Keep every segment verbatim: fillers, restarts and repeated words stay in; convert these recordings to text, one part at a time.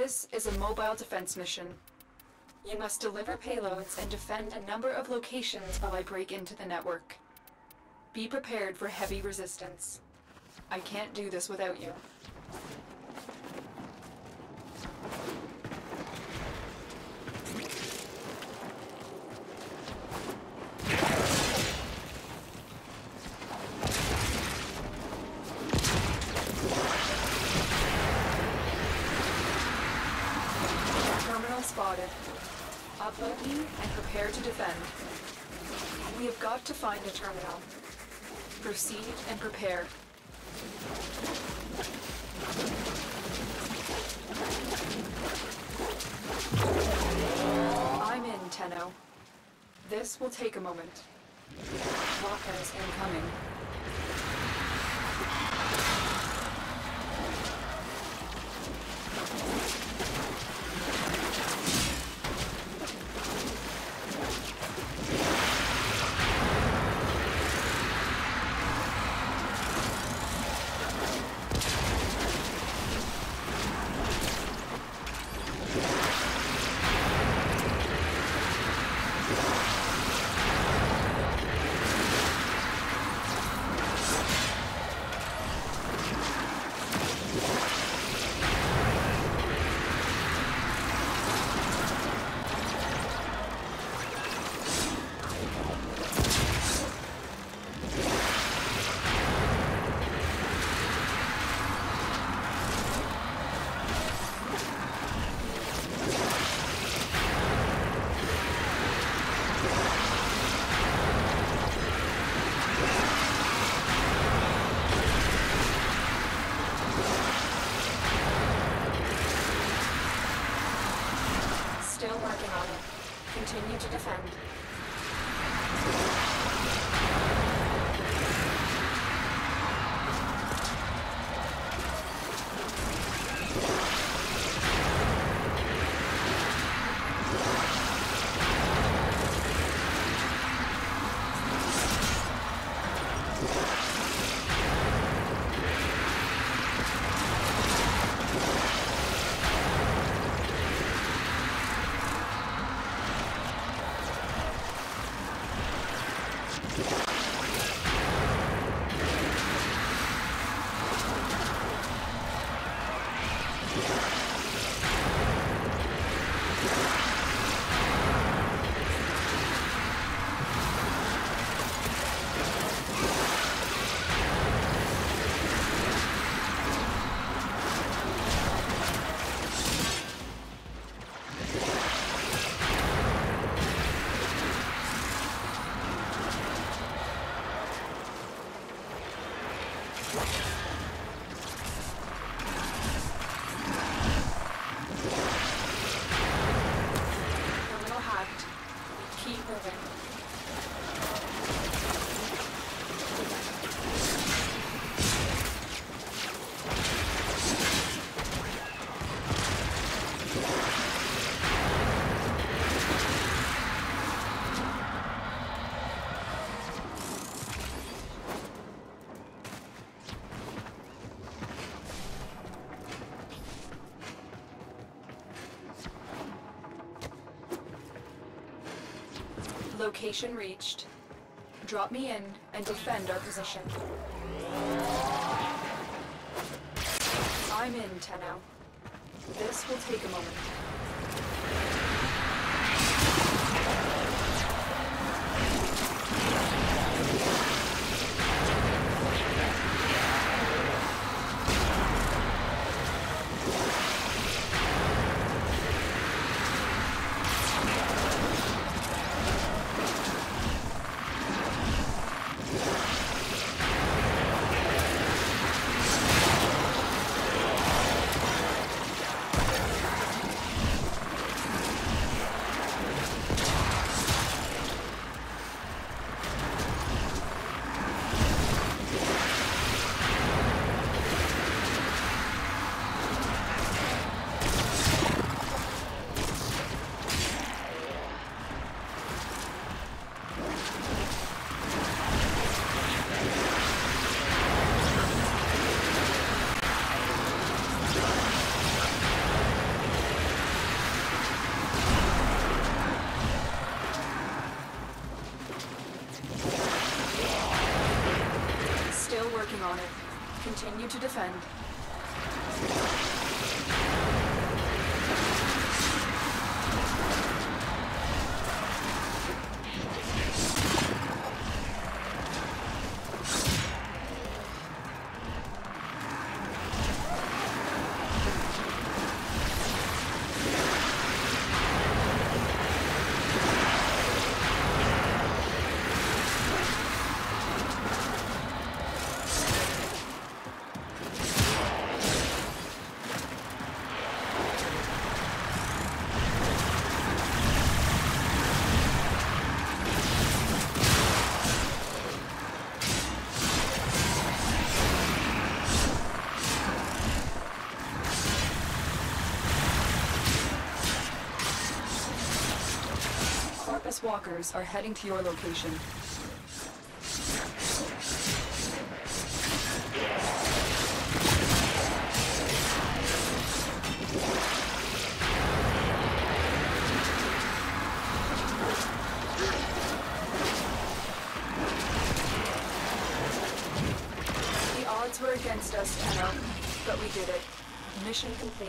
This is a mobile defense mission. You must deliver payloads and defend a number of locations while I break into the network. Be prepared for heavy resistance. I can't do this without you. Spotted. Upload me and prepare to defend. We have got to find a terminal. Proceed and prepare. I'm in, Tenno. This will take a moment. Walkers incoming. Still working on it. Continue to defend. Terminal hacked. Keep moving. Location reached. Drop me in and defend our position. I'm in, Tenno. This will take a moment. working on it. Continue to defend. Walkers are heading to your location. The odds were against us, Tenno, but we did it. Mission complete.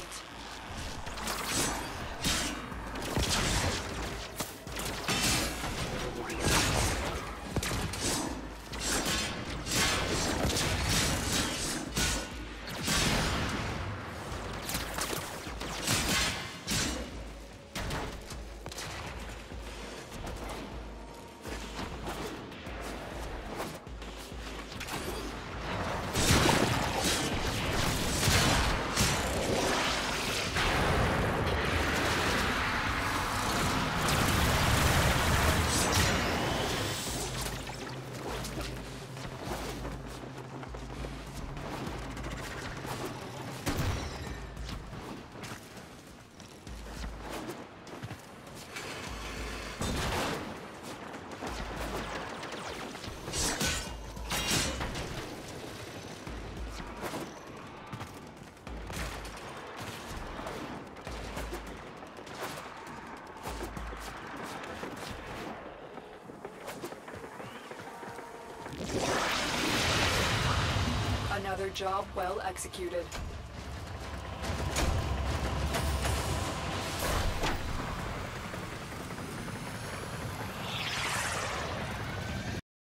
Another job well executed.